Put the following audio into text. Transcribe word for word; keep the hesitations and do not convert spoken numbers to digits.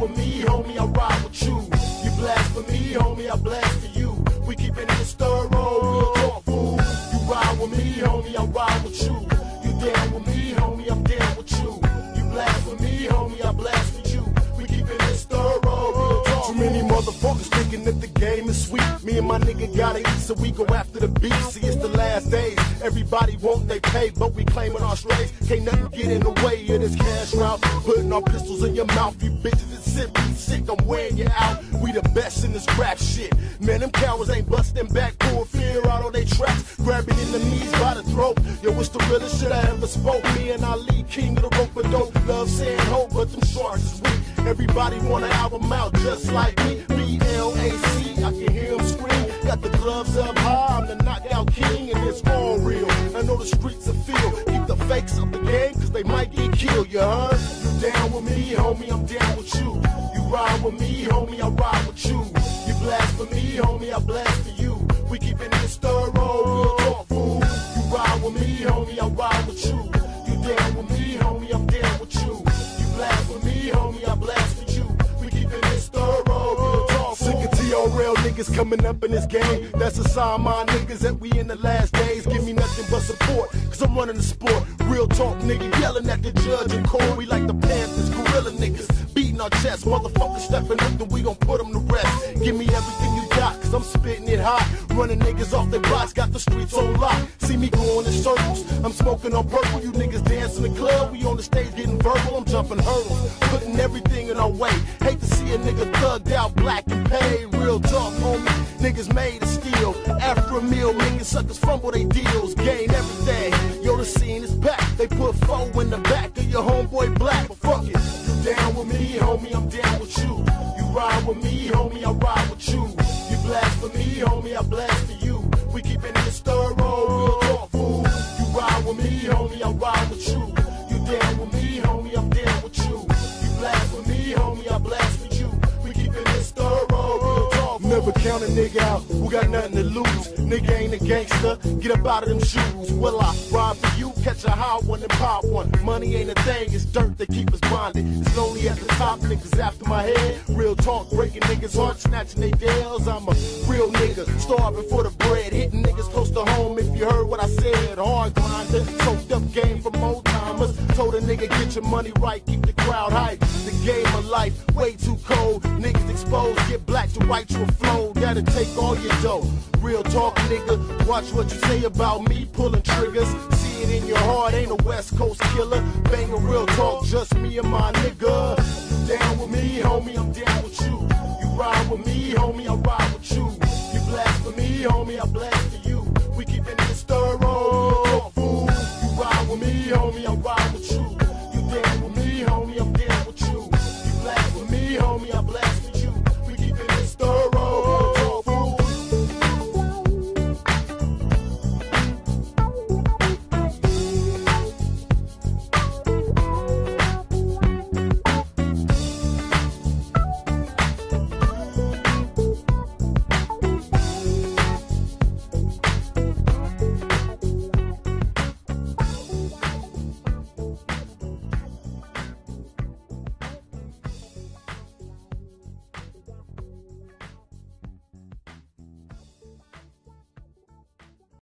with me, homie, I ride with you. You blast for me, homie, I blast for you. We keepin' it thorough, real talk, fool. You ride with me, homie, I ride with you. You down with me, homie, I'm down with you. You blast for me, homie, I blast for you. We keepin' it thorough, real talk. Too many motherfuckers thinking that the game is sweet. Me and my nigga gotta eat, so we go after the beat. See, it's the last days. Everybody want they pay, but we claimin' our strays. Can't nothing get in the way of this cash route. Putting our pistols in your mouth, you bitches. It's simply sick. I'm wearing you out. We the best in this rap shit. Man, them cowards ain't busting back, pulling fear out on they tracks, grabbing enemies by the throat. Yo, it's the realest shit I ever spoke. Me and Ali, king of the rope, but don't love saying hope, but them sharks is weak. Everybody want an album out just like me. B L A C, I can hear them scream. Got the gloves up high, I'm the knockout king, and it's all real. I know the streets are feel. Keep the fakes up the game, cause they might get killed, you heard? You down with me, homie, I'm down with you. You ride with me, homie, I ride with you. You blast for me, homie, I blast for you. We keepin' it thorough, real talk, fool. You ride with me, homie, I ride with you. You down with me, homie, I'm down with you. You blast for me, homie, I blast for you. We keepin' it thorough, real talk, fool. Sick of T O real niggas coming up in this game. That's a sign, my niggas, that we in the last days. Give me nothing but support, cause I'm running the sport. Real talk, nigga, yelling at the judge in court. We like the Panthers, gorilla niggas. Beating our chest, motherfuckers stepping up, then we gon' put them to rest. Give me everything you got, cause I'm spitting it hot. Running niggas off their blocks, got the streets on lock. See me going in circles, I'm smoking on purple. You niggas dance in the club, we on the stage getting verbal. I'm jumping hurdles, putting everything in our way. Hate to see a nigga thugged out, black and paid. Real talk, homie, niggas made of steel. After a meal, making suckers fumble they deals. Gain everything, yo, the scene is packed. They put foe in the back of your homeboy black, but fuck it. Down with me, homie, I'm down with you. You ride with me, homie, I ride with you. You blast for me, homie, I blast for you. We keepin' it thorough, real talk, fool. You ride with me, homie, I ride with you. You down with me, homie, I'm down with you. You blast for me, homie, I blast for you. We keepin' it thorough, real talk, fool. Never count a nigga out who got nothing to lose. Nigga ain't a gangster, get up out of them shoes. Will I ride for you? Catch a high one and pop one. Money ain't a thing, it's dirt that keep us bonded. It's lonely at the top, niggas after my head. Real talk, breaking niggas' hearts, snatching they deals. I'm a real nigga, starving for the bread. Hitting niggas close to home if you heard what I said. Hard grinder, soaked up game from old timers. Told a nigga get your money right, keep the crowd hype. The game of life, way too cold. Niggas exposed, get black to write you a flow. That'll take all your dough. Real talk, nigga, watch what you say about me pulling triggers. See it in your heart, ain't a West Coast killer. Banging real talk, just me and my nigga. Down with me, homie, I'm down with you. You ride with me, homie, I ride with you. You blast for me, homie, I blast for you.